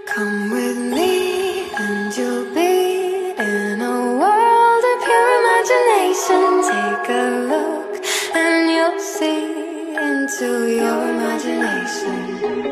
Come with me and you'll be in a world of pure imagination. Take a look and you'll see into your imagination.